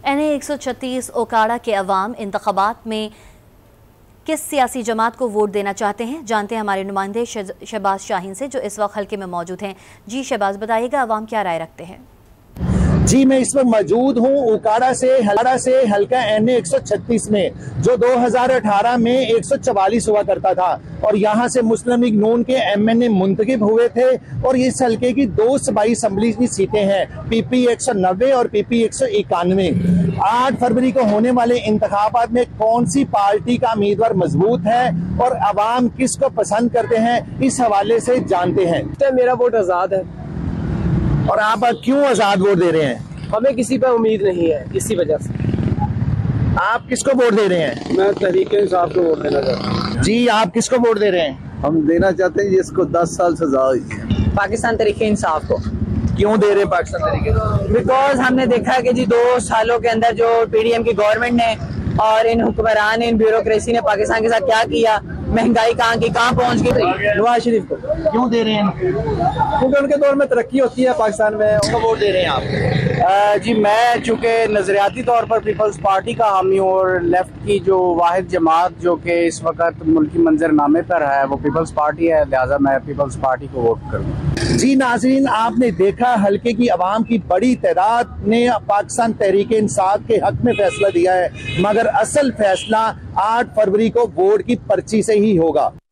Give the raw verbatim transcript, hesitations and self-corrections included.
N A एक सौ छत्तीस ओकाड़ा के अवाम इंतखाबात में किस सियासी जमात को वोट देना चाहते हैं, जानते हैं हमारे नुमाइंदे शहबाज शाहीन से जो इस वक्त हल्के में मौजूद हैं। जी शहबाज, बताइएगा अवाम क्या राय रखते हैं? जी मैं इस वक्त मौजूद हूँ ओकाड़ा से हल्का से हल्का एन ए एक सौ छत्तीस में, जो दो हज़ार अठारह में एक सौ चवालीस हुआ करता था और यहाँ से मुस्लिम लीग नून के एम एन ए मुंतखब हुए थे। और इस हल्के की दो सूबाई असम्बली की सीटें हैं, पी पी एक सौ नब्बे और पी पी एक सौ इक्यानवे। आठ फरवरी को होने वाले इंतखाबात में कौन सी पार्टी का उम्मीदवार मजबूत है और अवाम किसको पसंद करते हैं, इस हवाले से जानते हैं। मेरा वोट आजाद है। और आप क्यों आजाद वोट दे रहे हैं? हमें किसी पर उम्मीद नहीं है, इसी वजह से। आप किसको वोट दे रहे हैं? मैं तहरीक इंसाफ को वोट देना चाहता हूँ। जी आप किसको वोट दे रहे हैं? हम देना चाहते हैं जिसको दस साल सजा हुई है, पाकिस्तान तहरीक इंसाफ को। क्यों दे रहे हैं पाकिस्तान तहरीक? बिकॉज हमने देखा है कि जी दो सालों के अंदर जो पी डी एम की गवर्नमेंट ने और इन हुक्मरान इन ब्यूरोक्रेसी ने पाकिस्तान के साथ क्या किया, महंगाई कहाँ की कहाँ पहुँच गई। नवाज शरीफ को क्यों दे रहे हैं? क्योंकि उनके दौर में तरक्की होती है पाकिस्तान में, उनको वोट दे रहे हैं आप? आ, जी मैं चूँकि नजरियाती तौर पर पीपल्स पार्टी का हामी हूँ और लेफ्ट की जो वाहिद जमात जो कि इस वक्त मुल्की मंजरनामे पर है वो पीपल्स पार्टी है, लिहाजा मैं पीपल्स पार्टी को वोट करूँगा। जी नाजरीन, आपने देखा हल्के की आवाम की बड़ी तादाद ने पाकिस्तान तहरीक इंसाफ के हक में फैसला दिया है, मगर असल फैसला आठ फरवरी को वोट की पर्ची से ही होगा।